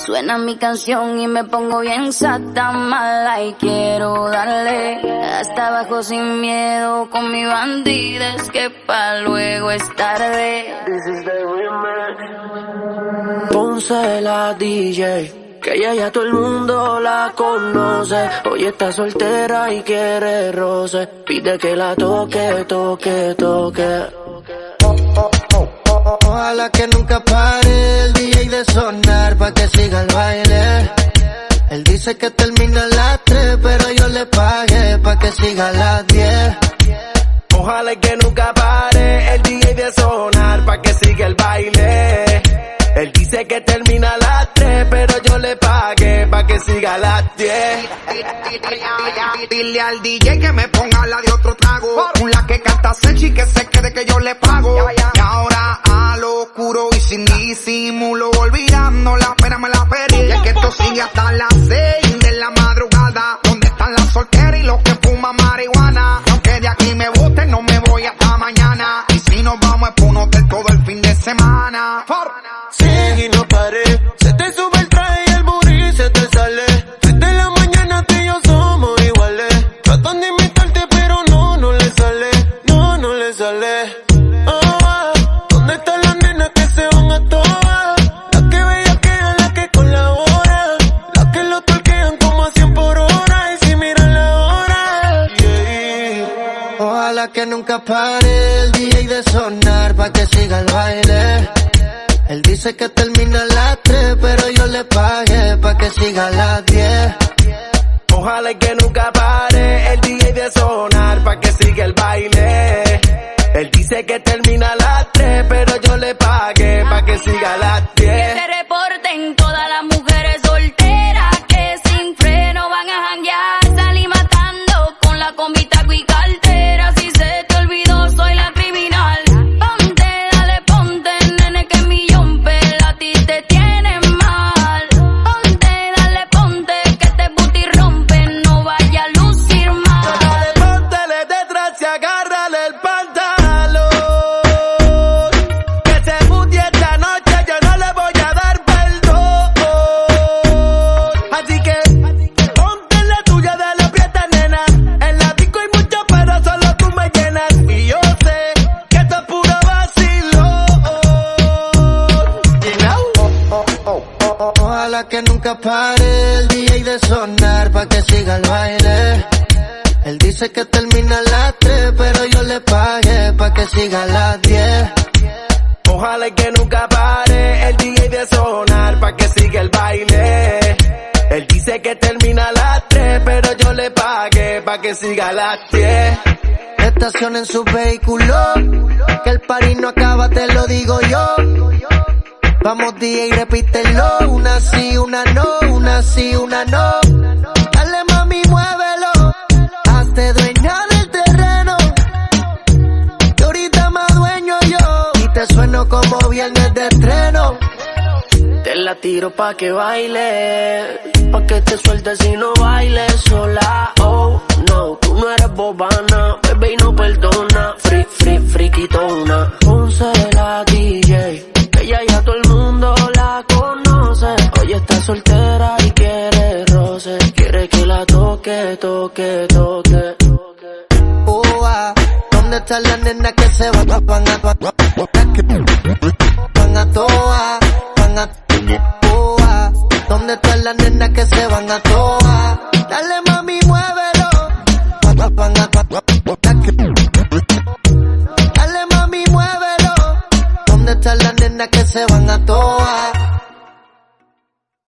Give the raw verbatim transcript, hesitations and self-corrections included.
Suena mi canción y me pongo bien sata mala y quiero darle hasta abajo sin miedo con mi bandida, es que pa' luego es tarde. This is the remix. Ponce la D J, que ella ya todo el mundo la conoce. Hoy está soltera y quiere roce. Pide que la toque, toque, toque. Oh, oh, oh, oh, ojalá que nunca pare el D J de sonar pa' que siga el baile. Él dice que termina a las tres, pero yo le pagué pa' que siga a las diez. Ojalá que nunca pare el D J de sonar pa' que siga el baile. Él dice que termina a las tres, pero yo le pagué pa' que siga a las diez. Dile al D J que me ponga la de otro trago, una que canta Sechi, que se quede que yo le pago. Y ahora a lo oscuro y sin disimulo, olvidando la pena me la perdí. Y es que esto sigue hasta las seis de la madrugada. ¿Dónde están las solteras y los que fuman marihuana? Aunque de aquí me boten, no me voy hasta mañana. Y si nos vamos es pa' un hotel todo el fin de semana. Sigue y no pare, se te sube el traje y el booty se te sale. Desde la mañana tú y yo somos iguales. Tratan de imitarte pero no, no le sale. No, no le sale. Oh, ah, ¿dónde están las nenas que se van a todas? Las que bellaquean, las que colaboran, las que lo torquean como a cien por hora. Y si miran la hora, yeah. Ojalá que nunca pare el D J de sonar pa' que siga el baile. Él dice que termina a las tres, pero yo le pagué pa' que siga a las diez. Ojalá que nunca pare el D J de sonar pa' que siga el baile. Él dice que termina a las tres, pero yo le pagué pa' que siga a las diez. Que se reporten todas las mujeres solteras que sin freno van a janguear. Salí matando con la combi, taco y cartera. Si se te olvidó, soy la criminal. Ponte, dale, ponte, nene, que mi jumper a ti te tiene mal. Ponte, dale, ponte, que este booty rompe, no vaya a lucir mal. Dale, póntele detrás y agárrale el pantalón. Que ese booty esta noche yo no le voy a dar perdón. Así que ponte la tuya, dale aprieta, nena. En la disco hay mucho, pero solo tú me llenas. Y yo sé que esto es puro vacilón. You know? Oh, oh, oh, oh, ojalá que nunca pare el D J de sonar pa' que siga el baile. Él dice que termina a las tres, pero yo le pagué pa' que siga a las diez. Ojalá que nunca pare el D J de sonar pa' que siga el baile. Él dice que termina a las tres, pero yo le pagué pa' que siga a las diez. Estacionen su vehículo, que el party no acaba, te lo digo yo. Vamos D J, repítelo, una sí, una no, una sí, una no. Dale mami, muévelo, hazte dueña del terreno, que ahorita más dueño yo, y te sueno como viernes de estreno. Te la tiro pa' que baile, pa' que te sueltes y no bailes sola. Oh, no, tú no eres bobana, bebé y no perdona. Free, free, friquitona. Ponce la D J, ella ya todo el mundo la conoce. Hoy está soltera y quiere roce. Quiere que la toque, toque, toque. Oh, ah, ¿dónde están las nenas que se van, van a, van a, van a toa, van a, oh, ah, ¿dónde están las nenas que se van a toa? Dale mami, muévelo, van a, van a, dale mami, muévelo, ¿dónde están las nenas que se van a toa?